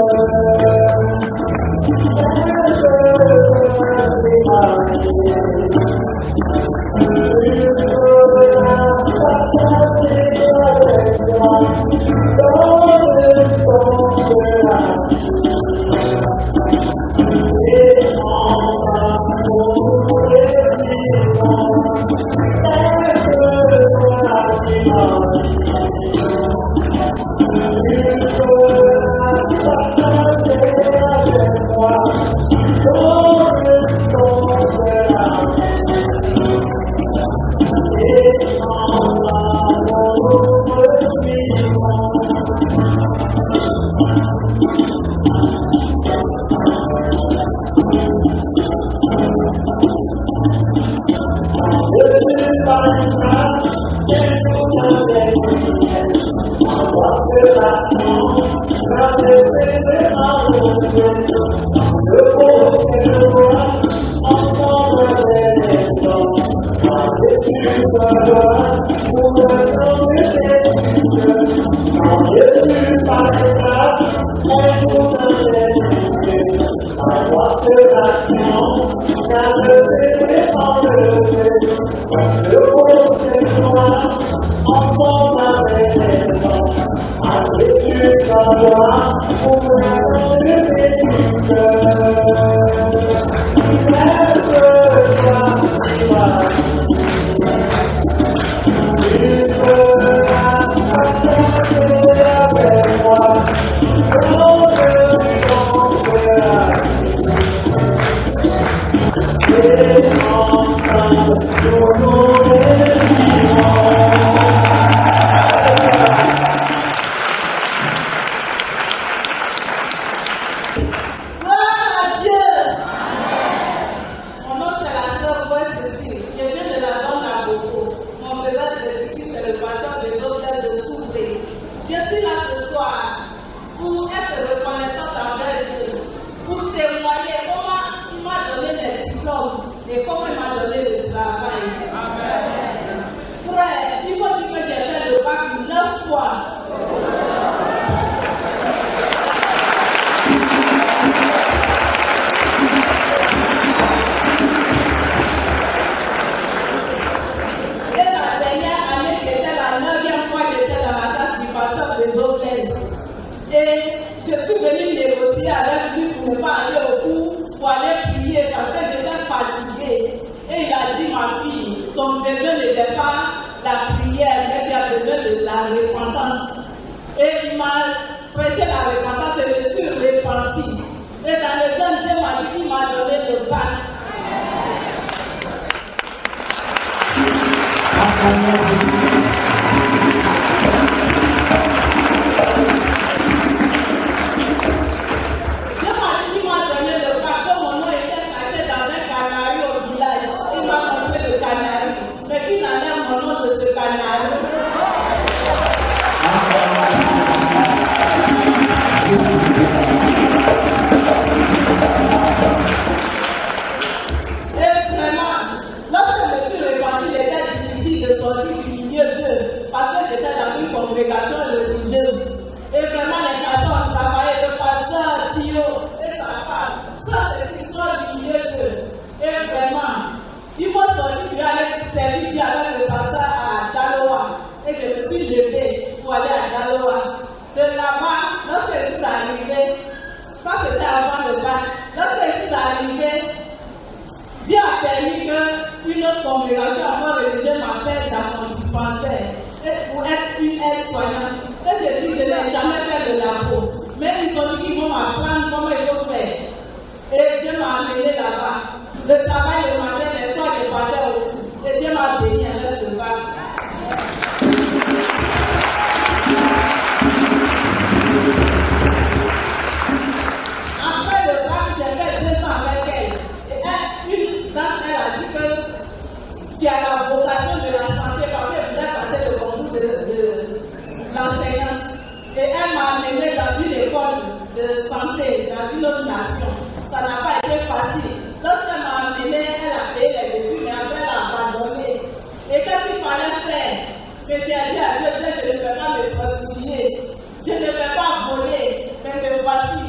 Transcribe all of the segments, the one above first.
de santé dans une autre nation. Ça n'a pas été facile. Lorsqu'elle m'a amené,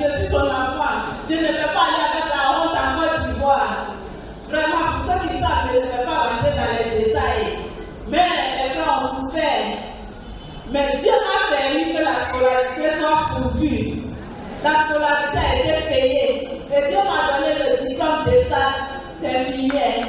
je suis ton enfant. Je ne vais pas aller avec la honte en Côte d'Ivoire. Vraiment, pour ceux qui savent, je ne vais pas rentrer dans les détails. Mais les gens ont souffert. Mais Dieu a permis que la scolarité soit pourvue. La scolarité a été payée. Et Dieu m'a donné le diplôme d'État d'infirmière.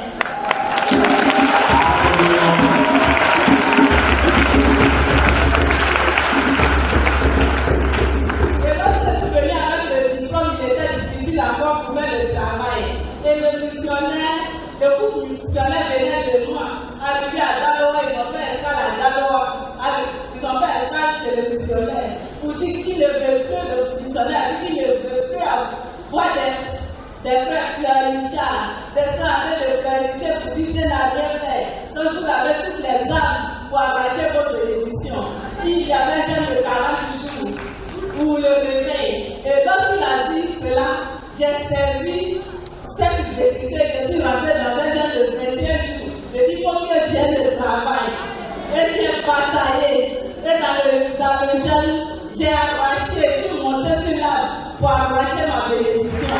Et lorsque je suis venue avec le diplôme, il était difficile encore pour trouver le travail. Et le missionnaire, le groupe missionnaire venait de moi, arrivé à Daloa, ils ont fait escale à Daloa, ils ont fait escale chez le missionnaire, pour dire qu'il ne veut plus, le missionnaire dit qu'il ne veut plus avoir des frères pleurnichards, des frères de pleurnicher pour dire qu'il n'a rien fait. Donc vous avez toutes les armes pour arracher votre édition. Il y avait un jeune de 40 jours pour le réveil. Et lorsqu'il a dit cela, j'ai servi cette député, je suis rentrée dans un jeune de 21 jours. Je dis, il faut que j'aie le travail. Et j'ai bataillé. Et dans le jeune, j'ai arraché, je suis montée sur l'arbre pour arracher ma bénédiction.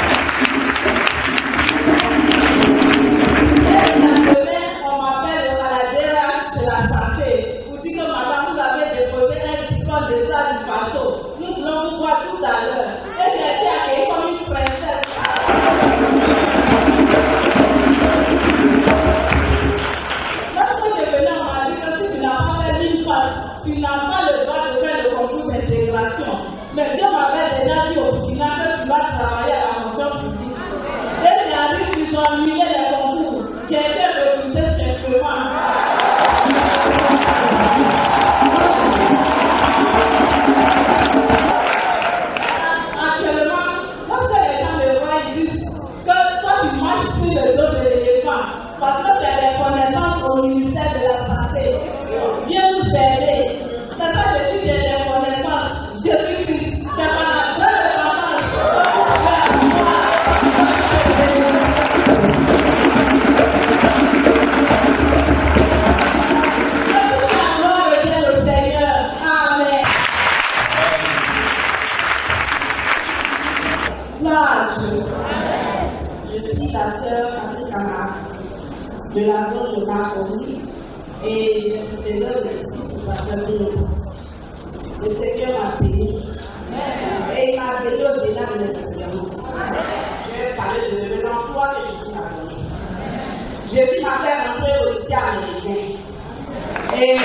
Et la semaine, on m'appelle à la DRH de la santé pour dire que madame, vous avez déposé un diplôme d'État du Faso. Nous voulons vous voir tout à l'heure. Et j'ai été accueillie comme une princesse. Lorsque je venais, on m'a dit que si tu n'as pas fait une passe, tu n'as pas le droit de faire le concours d'intégration. Mais Dieu m'avait déjà dit au Burkina que tu vas travailler à la fonction publique. Et j'arrive, ils ont annulé les concours. J'ai été recrutée simplement. Actuellement, lorsque les gens me voient, ils disent que toi tu marches sur le dos de l'éléphant parce que tu as des connaissances au ministère de la Santé. Viens nous aider. C'est ça que je dis, j'ai des connaissances. Jésus-Christ, c'est pas la vraie repentance que vous pouvez avoir. Que toute la gloire revienne au Seigneur. Amen. Je suis la sœur Patrick Camara de la zone de Marcory et des œuvres ici pour passer Bruno. Le Seigneur m'a béni et il m'a béni au-delà de mes espérances. Je vais parler de l'emploi que je suis appelée. J'ai vu ma faire rentrer au lycée américain. Et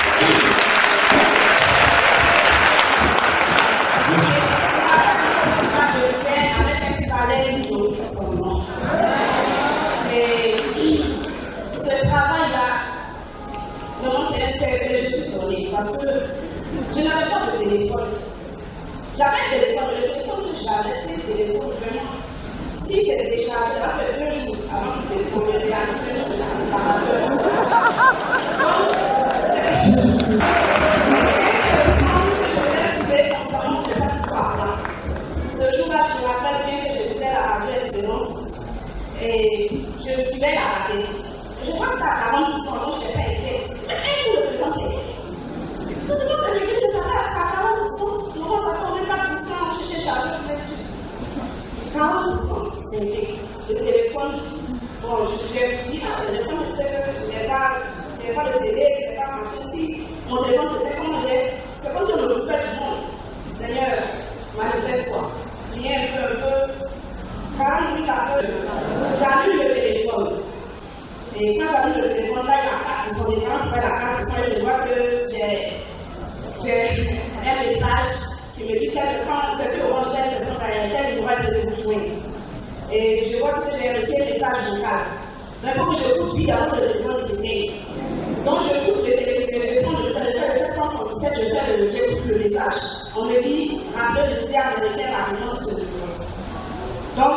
ce travail-là, vraiment, c'est juste donné parce que je n'avais pas de téléphone. J'avais un téléphone, le téléphone que j'avais, c'est le téléphone vraiment. Si c'était déchargé, ça fait 2 jours avant que le téléphone ne réalise 2 jours par 2 jours. Donc, c'est le téléphone que je devais soulever constamment pour ne pas qu'il soit plat. Ce jour-là, je me rappelle bien que j'étais à la radio Espérance et je suivais la radio. Je crois que c'était à 40%, donc je n'étais pas inquiète. Mais un coup, le téléphone s'est fait. Le téléphone s'est fait, je savais que c'était à 40%. Non, ça ne tombait pas pour ça, je cherchais à le faire. 40%, c'était le téléphone. Bon, je lui ai dit à ce téléphone, je sais que je n'ai pas de télé, je n'ai pas marché ici. Mon téléphone, c'est comme si on me coupait du monde. Seigneur, manifeste-toi. Viens un peu. 40 minutes après, j'allume le téléphone. Et quand j'allume le téléphone, là, il y a la carte, son écran, qui fait la carte, je vois que j'ai un message qui me dit c'est que Orange telle personne tel devoir essayer de vous joindre. Et je vois que c'est un message vocal. Donc il faut que je coupe vite avant que le téléphone s'éteigne. Donc je coupe le téléphone, je fais 777, je coupe le message. On me dit, rappelez le tir américain rapidement sur ce téléphone. Donc,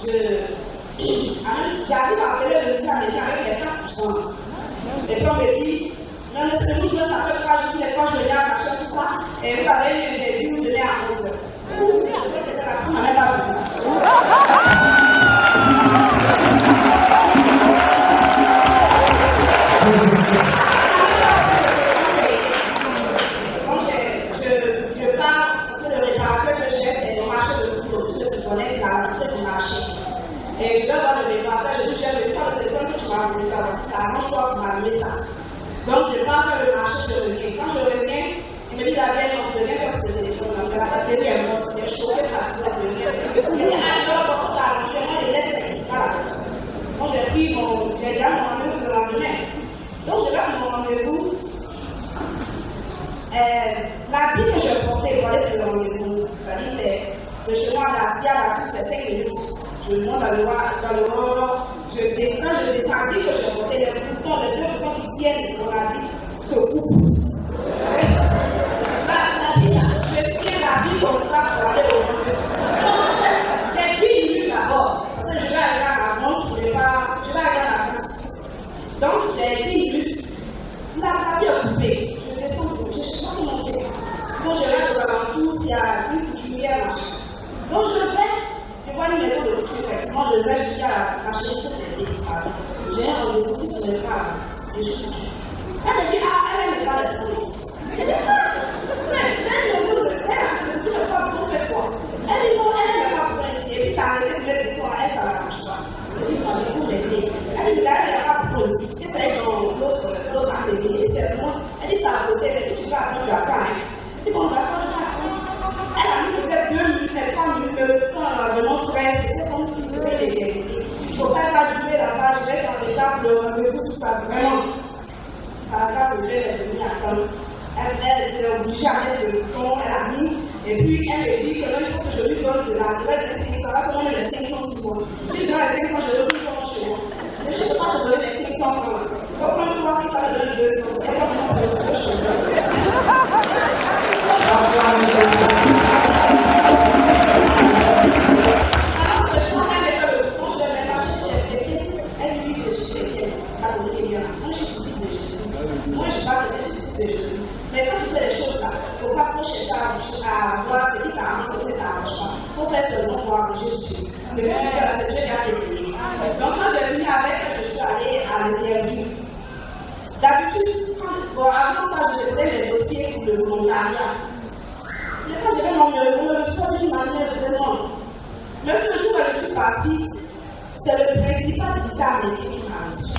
j'arrive à appeler le ministère américain avec les 4%. Et puis on me dit, non, laissez-nous jouer, ça fait 3 jours, les 3 jours, il y a machin, tout ça. Et vous avez une interview demain à 11h. C'était la fin, on n'avait pas vu. Donc, je pars, parce que le réparateur que j'ai, c'est le marché de connais, c'est la rentrée du marché. Et je dois voir le mémoire. Après, je dis, j'ai le téléphone que tu m'as voulu faire. Si ça arrange toi pour m'allumer ça. Donc, je pars faire le marché, je reviens. Quand je reviens, il me dit, la vieille, on ne peut rien faire sur ce téléphone. La télé est morte, c'est choqué par ça. Il me dit, alors, on va arranger, moi, je laisse. Voilà. Moi, j'ai pris j'ai déjà mon rendez-vous le lendemain. Donc, je vais à mon rendez-vous. L'habit que je portais pour aller pour le rendez-vous, c'est de chez moi à la Sia, c'est 5 minutes. Je monte dans le roi, je descends, dès que je portais les boutons, les deux boutons qui tiennent mon habit, se coupent. Je tiens l'habit comme ça pour aller au rendez-vous. J'ai 10 minutes d'abord, parce que je vais aller à l'avance, je vais aller à l'avance. Donc, j'ai 10 minutes. L'habit est coupé. Je descends, je ne sais pas comment faire. Donc, je vais aux alentours, s'il y a une couturière, machin. Donc, je vois une maison de couture, effectivement, je vais jusqu'à acheter toutes les découpes. J'ai un rendez-vous si ce n'est pas des choses. Elle me dit, elle n'est pas la police. Elle dit, mais j'ai une maison de elle, tu ne peux pas pour faire quoi? Elle dit, non, elle n'est pas pour ici. Et puis, ça a arrêté de mettre pour elle, ça ne l'arrange pas. Je dis, non, il faut l'aider. Elle dit, mais elle n'est pas pour ici. Et c'est dans l'autre atelier, c'est moi. Elle dit, ça à côté, mais si tu vas attendre, tu attends. Je dis, bon, d'accord, je vais attendre. Elle a mis peut-être 2 minutes, mais 3 minutes, le temps vraiment frais, c'était comme si c'était des vérités. Il ne faut pas jouer là-bas, je vais dans les tables, le rendez-vous, tout ça, vraiment. À la table, je vais venir attendre. Elle était obligée à mettre le bouton, elle a mis, et puis elle me dit que là, il faut que je lui donne de la nouvelle de 500, là, comment les 500 sur moi. Si je donne les 500, je le plus comment chez moi. Je ne peux pas te donner les 500 francs. Il faut prendre 300, ça me donne 200. Et pas comment je le chez moi. Alors, c'est quand elle est le bouton, je vais marcher pour les chrétiens. Elle dit que je suis chrétienne. Pas de bien. Moi, je suis petite de Jésus. Moi, je parle de Jésus de Jésus. Mais quand tu fais les choses là, il ne faut pas trop chercher à voir ce qui t'arrange, ce qui ne t'arrange pas. Il faut faire seulement pour arranger dessus. Ce que tu fais là, c'est Dieu qui a payé. Donc, quand j'ai venu avec elle, je suis allée à l'interview. D'habitude, avant ça, je faisais les dossiers pour le volontariat. Mais quand j'ai vraiment on me reçoit d'une manière vraiment. Mais ce jour où je suis partie, c'est le principal qui s'est arrêté qui m'a reçu.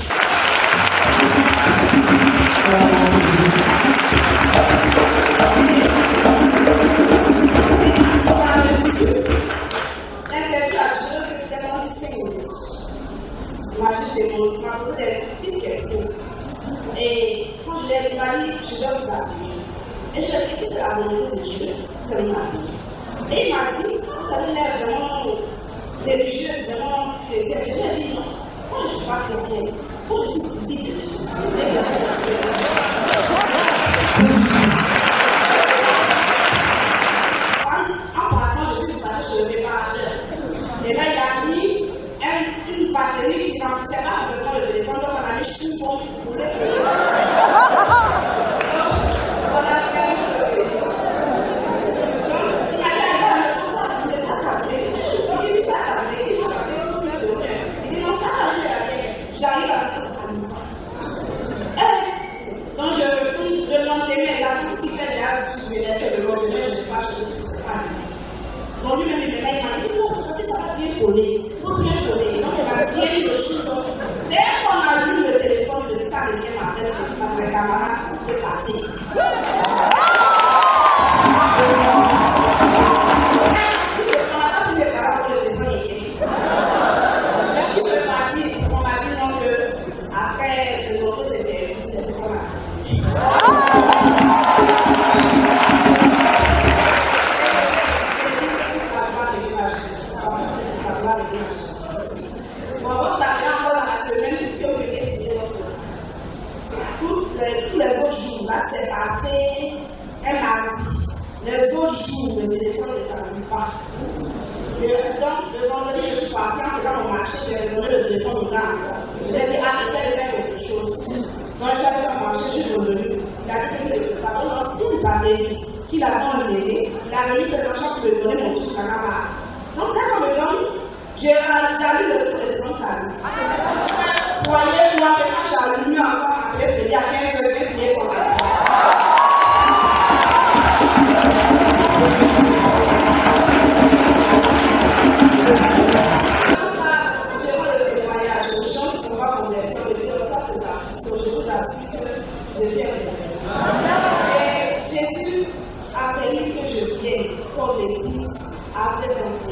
L'interview a duré peut-être 5 minutes. Il m'a posé des petites questions. Et quand je l'ai dit, il m'a dit, je vais vous appuyer. Et je lui ai dit, si c'est la volonté de Dieu, c'est de m'appuyer. Et il m'a dit, quand vous avez l'air vraiment religieux, vraiment chrétien, je lui ai dit, non, moi je ne suis pas chrétienne, moi je suis disciple de Jésus. En partant, je suis partie chez le préparateur. Et là, il a mis une batterie qui n'emplissait pas avec moi le téléphone, donc on a mis chou-bon pour le j'arrive à faire ça. Donc je retourne le lendemain, la tout ce qui fait là, je vais laisser le lendemain, je ne vais pas chez lui, c'est pas lui. Donc lui-même, il m'a dit, non, ça va bien coller, il faut bien coller. Donc il a bien mis le chou. Dès qu'on a vu le téléphone, je dis ça, quelqu'un m'appelle, ma camarade peut passer. Tous les autres jours, là c'est passé un mardi. Les autres jours, le téléphone ne s'allume pas. Donc, le vendredi, je suis partie en faisant mon marché, j'ai donné le téléphone au gars. Je lui ai dit, essaie de faire quelque chose. Donc, je savais pas marcher, je suis revenue. Il a dit que le patron, s'il m'avait qu'il a donné, il a remis ses argent pour me donner mon truc à la camarade. Donc, quand on me donne, j'ai allumé le téléphone, ça allume. Croyez-moi que quand j'ai allumé encore, après, il y a 15 heures, il y a pour la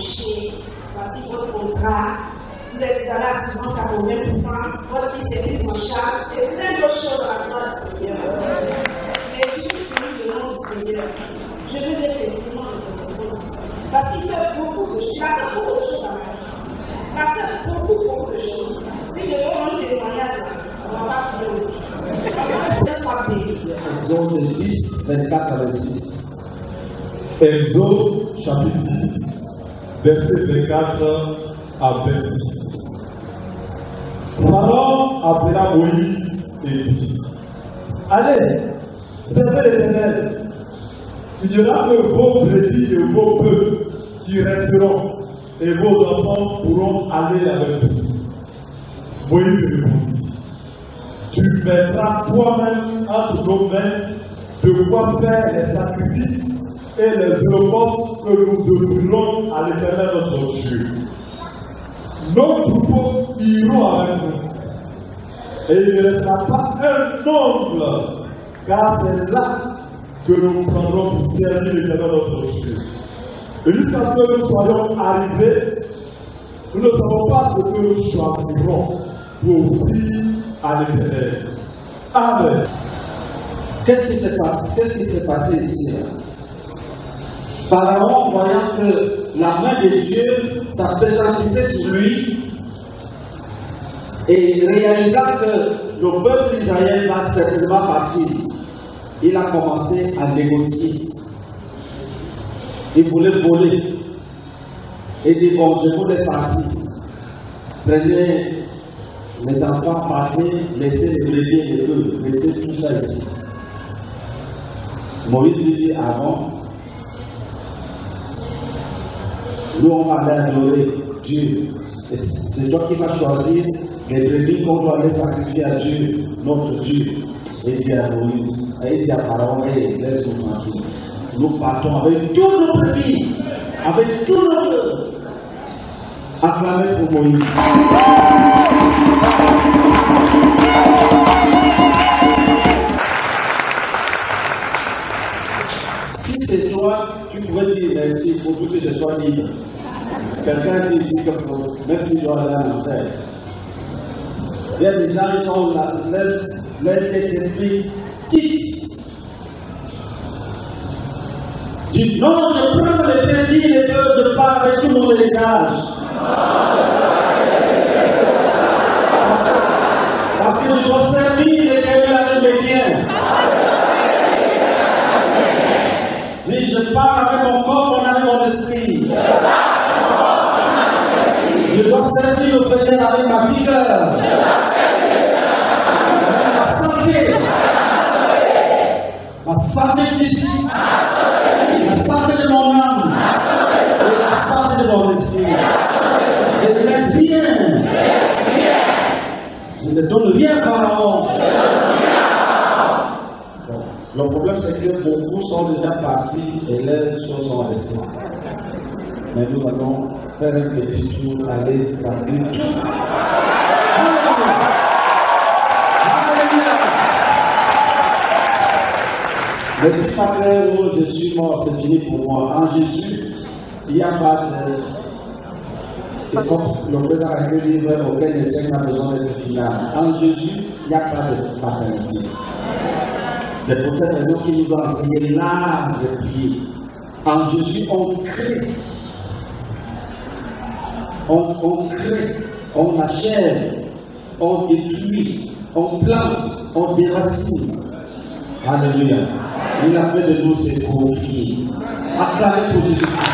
embauché, voici votre contrat, vous êtes dans l'assurance à 20%, votre fils est pris en charge, et plein d'autres choses dans la gloire du Seigneur. Mais je veux bénir le nom du Seigneur. Je veux dire que le nom de connaissance. Parce qu'il fait beaucoup de choses. Il a fait beaucoup de choses dans ma vie. Il a fait beaucoup de choses. Si je veux rendre des témoignages, on ne va pas pleurer. Laisse-moi bénir. Exode 10, 24 à 26. Exode chapitre 10, verset 24 à 26. Pharaon appela Moïse et dit: Allez, servez l'Éternel. Il n'y aura que vos brebis et vos bœufs qui resteront, et vos enfants pourront aller avec vous. Moïse répondit: Tu mettras toi-même entre nos mains de quoi faire les sacrifices et les holocaustes que nous offrirons à l'Éternel notre Dieu. Nos troupeaux iront avec nous, et il ne restera pas un ongle, car c'est là que nous prendrons pour servir l'Éternel notre Dieu. Et jusqu'à ce que nous soyons arrivés, nous ne savons pas ce que nous choisirons pour offrir à l'Éternel. Amen. Qu'est-ce qui s'est passé ici? Pharaon, voyant que la main de Dieu s'appesantissait sur lui et réalisant que le peuple d'Israël va certainement partir, il a commencé à négocier. Il voulait voler. Il dit: bon, je vous laisse partir. Prenez les enfants, partez, laissez les bébés et les bœufs, laissez tout ça ici. Moïse lui dit: ah bon? Nous, on va aller adorer Dieu. C'est toi qui vas choisir les brebis qu'on doit aller sacrifier à Dieu, notre Dieu. Et il dit à Moïse, et il dit à Pharaon: hey, laisse-nous tranquille. Nous partons avec tous nos brebis, avec tous nos bœufs. Acclamez pour Moïse. Si c'est toi, tu pouvais dire merci pour tout que je sois libre. Quelqu'un dit ici que même si je dois aller en enfer. Il y a des gens qui sont là, leur tête est plus petite. Dis non, je prends les brebis et les bœufs de part avec tout mon héritage. Parce que je dois servir l'Éternel avec mes biens. Dis, je pars avec mon corps, mon âme et mon esprit. Je dois servir le Seigneur avec ma vigueur. Ma santé. Ma santé physique. La santé de mon âme. Et la santé de mon esprit. Je me laisse bien. Je ne donne rien à Pharaon. Le problème, c'est que beaucoup sont déjà partis et leurs choses sont restées. Mais nous allons faire un petit tour, aller remplir tout. Ne dis pas que oh, je suis mort, c'est fini pour moi. En Jésus, il n'y a pas de. Et comme le frère a dit, aucun essai n'a besoin d'être final. En Jésus, il n'y a pas de fatalité. C'est pour cette raison qu'il nous a enseigné l'art de prier. En Jésus, on crée. On crée, on achève, on détruit, on plante, on déracine. Alléluia. Il a fait de nous ses profits. Acclamez pour Jésus-Christ.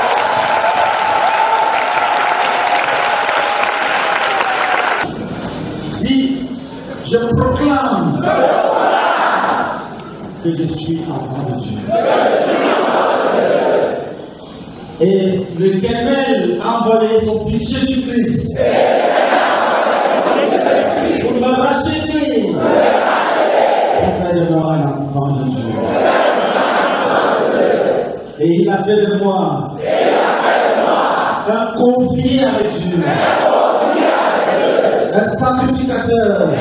Dis, je proclame que je suis enfant de Dieu. Et l'Éternel a envoyé son Fils Jésus-Christ pour me racheter, pour faire de moi un enfant de Dieu. Et il a fait de moi un confié avec Dieu, un sacrificateur.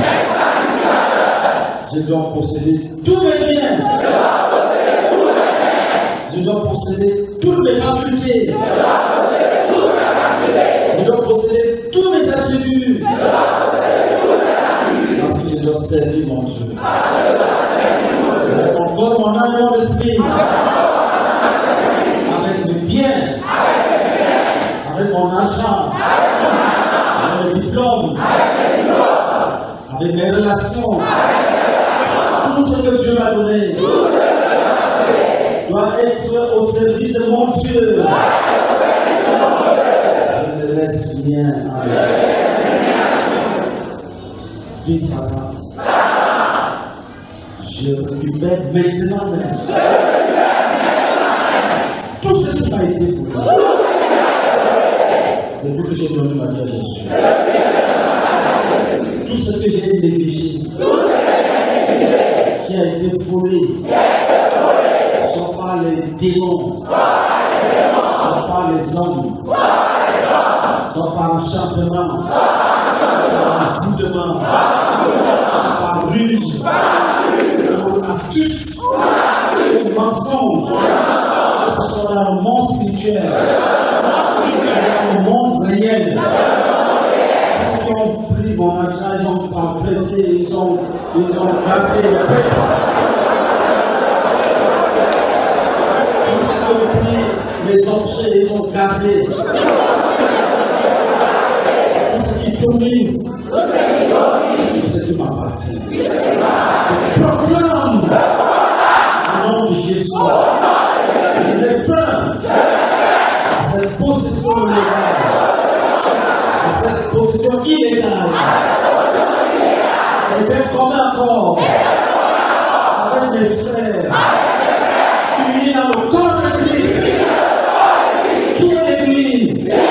Je dois posséder tous mes biens. Je dois posséder toutes mes facultés. avec mon argent, avec mes diplômes, avec mes relations, tout ce que Dieu m'a donné doit être au service de mon Dieu. Je ne laisse rien aller. Dis Satan, je récupère maintenant même tout ce qui m'a été volé. Depuis que j'ai donné ma vie à Jésus. Tout ce que j'ai négligé, qui a été volé, sont pas les démons, sont pas les hommes, sont pas enchantement, par zidement, par ruse, par astuce, par mensonge. Que ce soit dans le monde spirituel, dans le monde réel. Ceux qui ont pris mon argent, ils ont pas prêté, ils ont gardé le peuple. Tous ceux qui ont pris les objets, ils ont gardé. Tout ce qui domine, tout ce qui m'appartient. Je proclame au nom de Jésus. Je réfrène cette possession légale, cette possession illégale, et d'un commun accord avec mes frères, unis dans le corps de Christ, qui est l'Église.